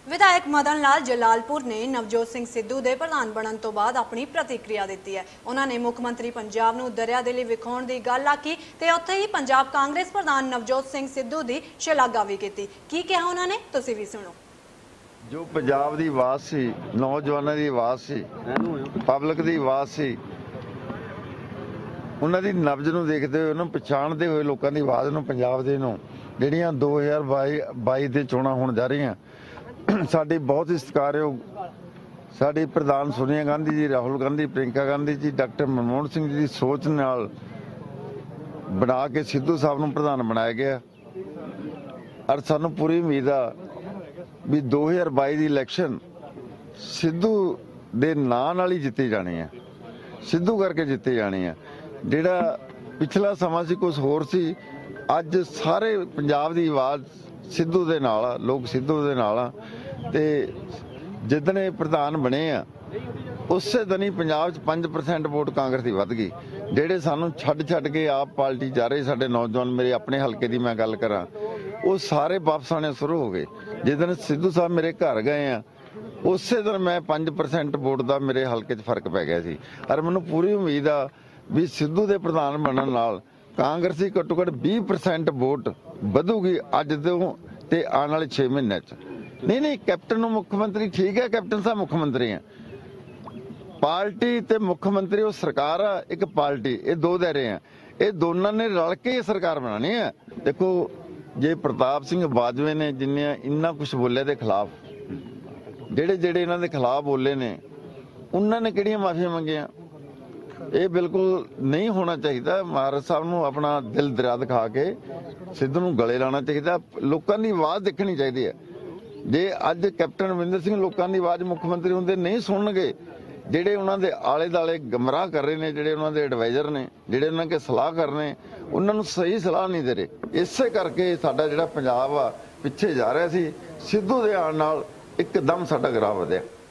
विधायक मदन लाल जलालपुर ने नवजोत सिंह सिद्धू के प्रधान बनने तो बाद अपनी प्रतिक्रिया दी है। उन्होंने मुख्यमंत्री पंजाब नूं दरिया दिली विखाउण दी गल आखी ते उत्थे ही पंजाब कांग्रेस प्रधान नवजोत सिंह सिद्धू की शलाघा भी की कहा उन्होंने, तुसीं भी सुणो। जो पंजाब की आवाज़ सी, नौजवानों की आवाज़ सी, पब्लिक की आवाज़ सी, उन्होंने नब्ज नूं देखते हुए, उन्होंने पछाणते हुए लोगों की आवाज़ नूं पंजाब दे नूं जिहड़ियां 2022 दे चोणां होण जा रहीआं, साडी बहुत ही सत्कारयोग साडी प्रधान सोनिया गांधी जी, राहुल गांधी, प्रियंका गांधी जी, डॉक्टर मनमोहन सिंह जी की सोच नाल बना के सिद्धू साहब नूं प्रधान बनाया गया। और सानूं पूरी उम्मीद आ भी 2022 की इलैक्शन सिद्धू दे नां नाल ही जित्ती जानी है, सिद्धू करके जित्ती जानी है। जिहड़ा पिछला समा सी कुछ होर सी, अज सारे पंजाब की आवाज़ सिद्धू दे नाल आ, लोग सिद्धू दे नाल आ। ते जिदन ये प्रधान बने आ उस दिन ही पंजाब 5% वोट कांग्रेस की वध गई। जिहड़े सानूं छड्ड के आप पार्टी जा रहे साडे नौजवान, मेरे अपने हल्के की मैं गल करां, वो सारे वापस आने शुरू हो गए। जिदन सिद्धू साहब मेरे घर गए आ उस दिन मैं 5% वोट का मेरे हल्के 'च फर्क पै गया सी। और मैनूं पूरी उम्मीद आ भी सिद्धू दे प्रधान बनने नाल कांग्रेस की घट्टो घट्ट 20% वोट वधूगी अज तो ते आने वाले 6 महीनों च। नहीं कैप्टन मुख्यमंत्री ठीक है, कैप्टन साहब मुख्यमंत्री हैं, पार्टी ते मुख्यमंत्री वो सरकार आ, एक पार्टी, ये दो दायरे हैं, ये दोनों ने रल के सरकार बनानी है। देखो जे प्रताप सिंह बाजवे ने जिन्हें इन्ना कुछ बोले दे खिलाफ, जेड़े जेड़े इन्हां दे खिलाफ बोले ने उन्होंने किहड़ियां माफिया मंगियां, ये बिल्कुल नहीं होना चाहिए। महाराज साहब नूं अपना दिल दरिया दिखा के सिद्धू नूं गले लाना चाहिए, लोगों की आवाज़ देखनी चाहिए है। जे अज कैप्टन अमरिंदर सिंह लोगों की आवाज़ मुख्यमंत्री होंदे नहीं सुनणगे, ਜਿਹੜੇ ਉਹਨਾਂ ਦੇ ਆਲੇ ਦਾਲੇ ਗਮਰਾਹ ਕਰ ਰਹੇ ਨੇ, ਜਿਹੜੇ ਉਹਨਾਂ ਦੇ ਐਡਵਾਈਜ਼ਰ ਨੇ, ਜਿਹੜੇ ਉਹਨਾਂ ਕੇ ਸਲਾਹਕਾਰ ਨੇ, ਉਹਨਾਂ ਨੂੰ ਸਹੀ ਸਲਾਹ ਨਹੀਂ ਦੇ ਰਹੇ। ਇਸੇ ਕਰਕੇ ਸਾਡਾ ਜਿਹੜਾ ਪੰਜਾਬ ਆ ਪਿੱਛੇ ਜਾ ਰਿਹਾ ਸੀ, ਸਿੱਧੂ ਦੇ ਆਉਣ ਨਾਲ ਇੱਕਦਮ ਸਾਡਾ ਗਰਾਹ ਵਧਿਆ।